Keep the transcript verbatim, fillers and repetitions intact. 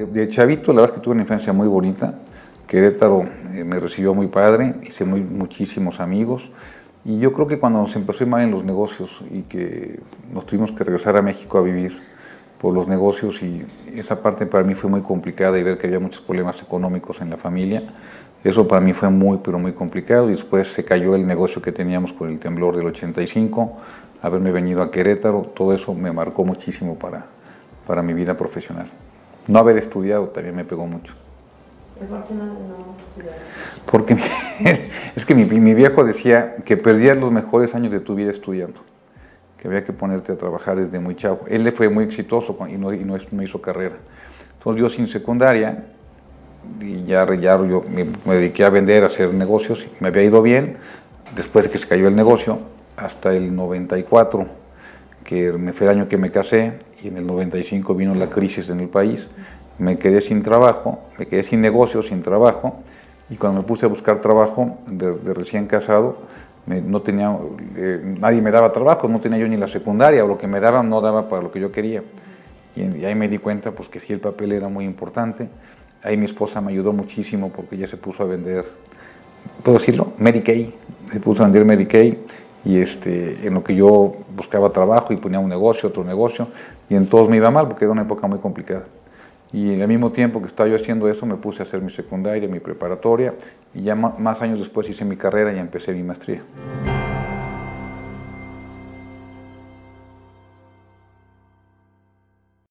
de, de chavito, la verdad es que tuve una infancia muy bonita. Querétaro eh, me recibió muy padre, hice muy, muchísimos amigos. Y yo creo que cuando nos empezó a ir mal en los negocios y que nos tuvimos que regresar a México a vivir por los negocios, y esa parte para mí fue muy complicada, y ver que había muchos problemas económicos en la familia, eso para mí fue muy, pero muy complicado. Y después se cayó el negocio que teníamos con el temblor del ochenta y cinco, haberme venido a Querétaro, todo eso me marcó muchísimo para, para mi vida profesional. No haber estudiado también me pegó mucho. ¿Por qué no, no estudiaste? Porque es que mi, mi viejo decía que perdías los mejores años de tu vida estudiando, que había que ponerte a trabajar desde muy chavo. Él le fue muy exitoso y no, y no, no hizo carrera. Entonces yo sin secundaria, y ya, ya yo me, me dediqué a vender, a hacer negocios, me había ido bien, después de que se cayó el negocio, hasta el noventa y cuatro, que me fue el año que me casé, y en el noventa y cinco vino la crisis en el país. Me quedé sin trabajo, me quedé sin negocio, sin trabajo, y cuando me puse a buscar trabajo de, de recién casado, me, no tenía, eh, nadie me daba trabajo, no tenía yo ni la secundaria, o lo que me daban no daba para lo que yo quería. Y, y ahí me di cuenta pues, que sí, el papel era muy importante. Ahí mi esposa me ayudó muchísimo porque ella se puso a vender, ¿puedo decirlo? Mary Kay, se puso a vender Mary Kay, y este, en lo que yo buscaba trabajo y ponía un negocio, otro negocio, y en todos me iba mal porque era una época muy complicada. Y al mismo tiempo que estaba yo haciendo eso, me puse a hacer mi secundaria, mi preparatoria, y ya más años después hice mi carrera y empecé mi maestría.